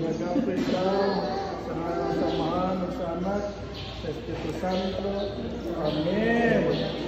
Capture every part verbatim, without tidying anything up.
Pinagapit daw sa ngalan sa Ama, sa Anak, sa Espiritu Santo. Amen.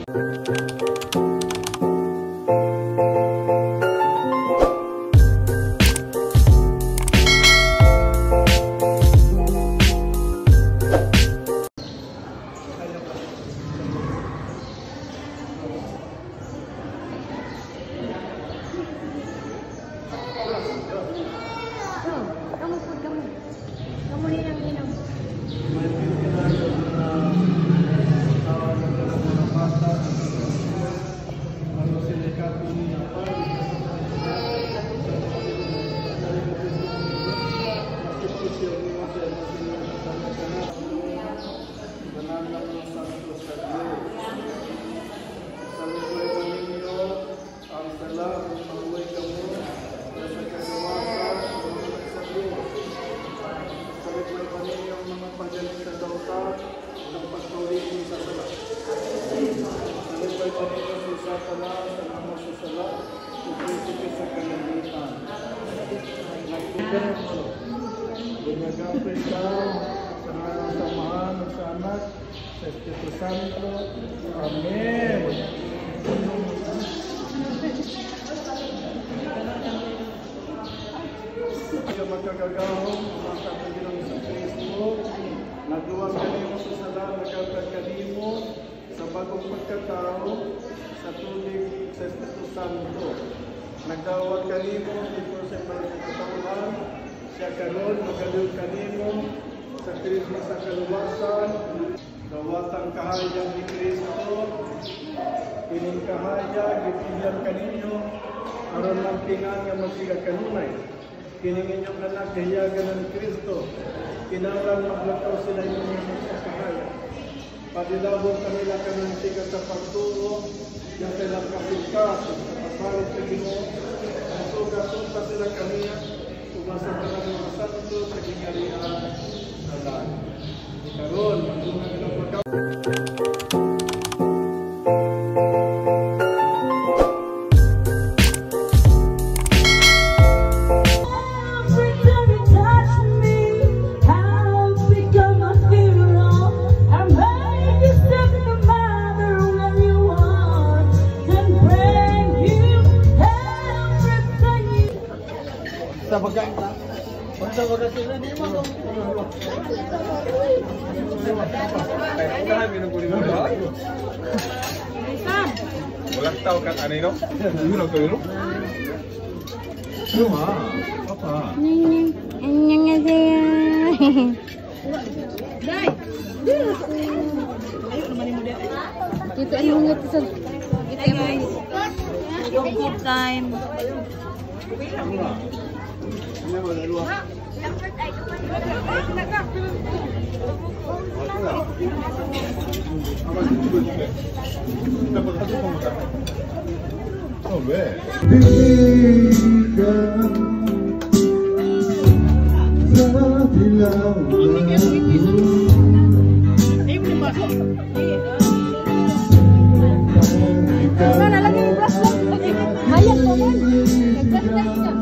Pinagapit daw sa ngalan sa Ama, sa Anak, sa Espiritu Santo. Amen. Sa magkagagahong, mga kapatid sa Kristo, nagluwas kanimo sa sala, nagkagad kanimo sa bagong pagkatao, sa tubig sa Espiritu Santo. Nagdawat kanimo dito sa mga katauhan, siya karon magalul kanimo sa Kristo sa kaluwasan, dawatang kahayag ni Kristo, ining kahayag gipilyan kaninyo, aron magtingan nga magsiga kanunay. Kining inyong anak kahiyagan ng Kristo, kinahanglan maglakaw sila inyong sa kahayag. Padilabong kanila kanang siga sa pagtuo, yung silang kapikas, sa pasalit sa Ginoo, ang suga-suga sila kaniya, umasa ka ng mga santo sa gingarihan sa langit. Karon, magdungan ka ng pagkaw. Sa pagkain ta. Sa pagkain sila di mo. Kaya minuguli mo ba? Walang tao kan ano yun? Yun ang kayo? Yun ha? Papa. Annyeonghaseyo. Dai. Ayo naman mo dito. Dito ano nga ito sa. Kita guys. Yung food time. Oh, beh. Mana lagi di plastik? Hayat ko man. Nagplastik ka.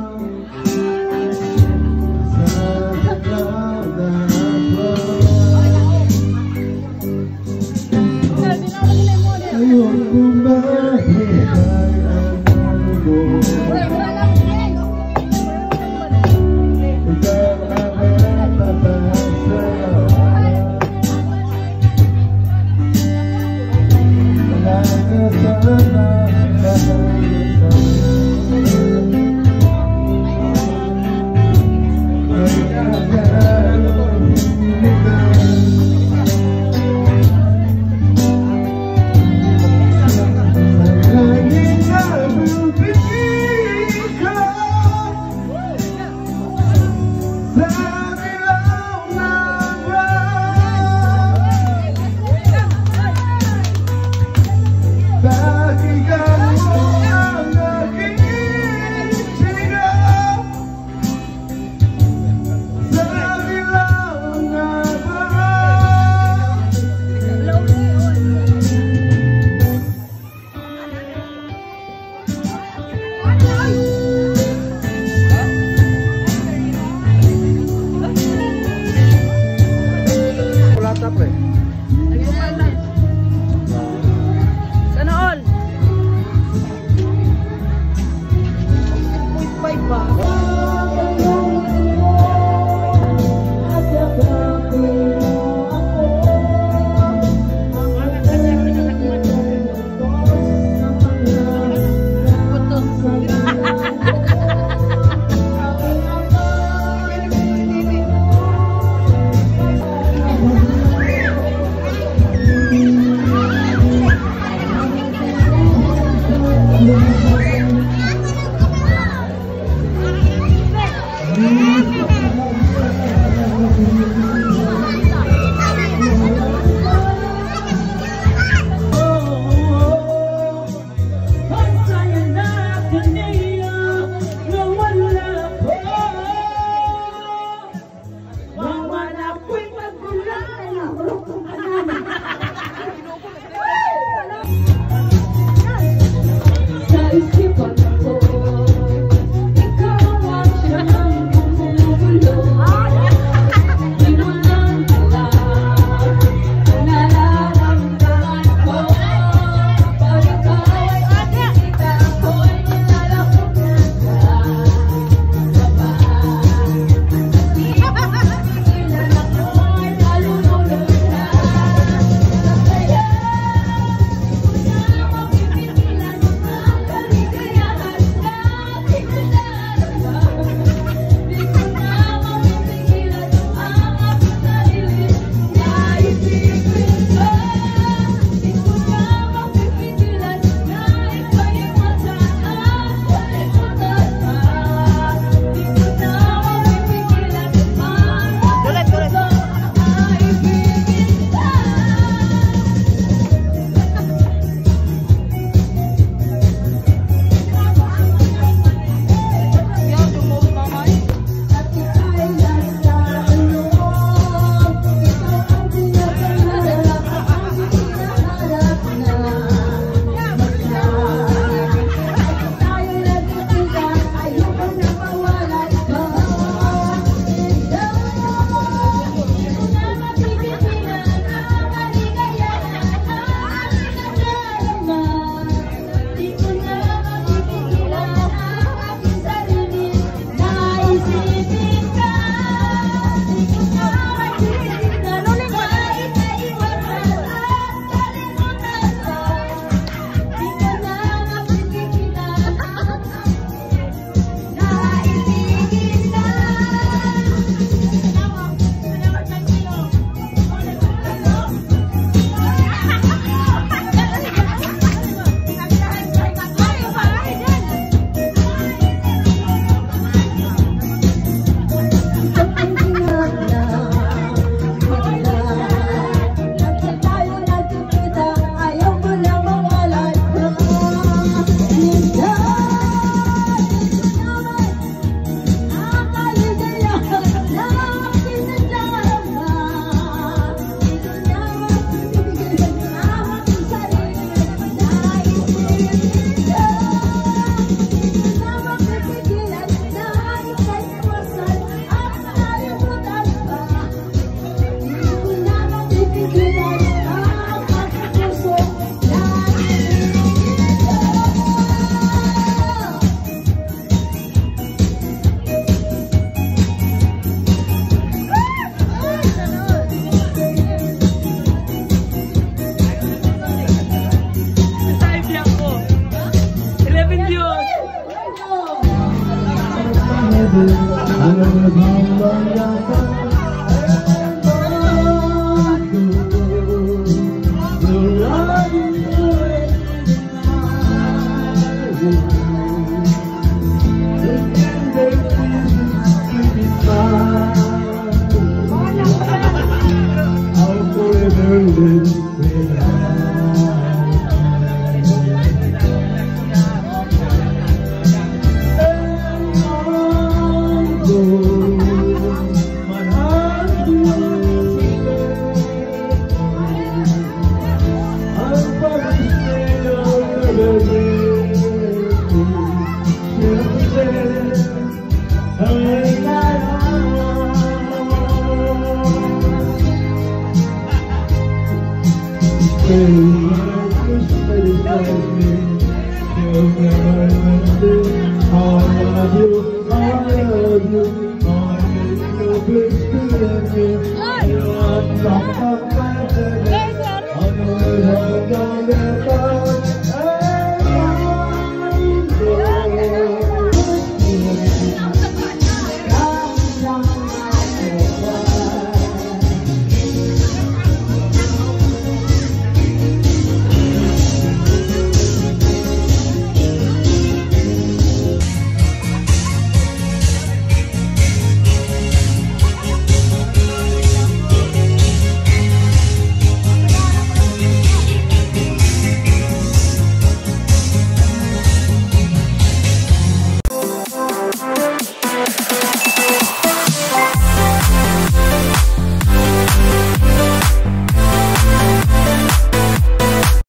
Guys,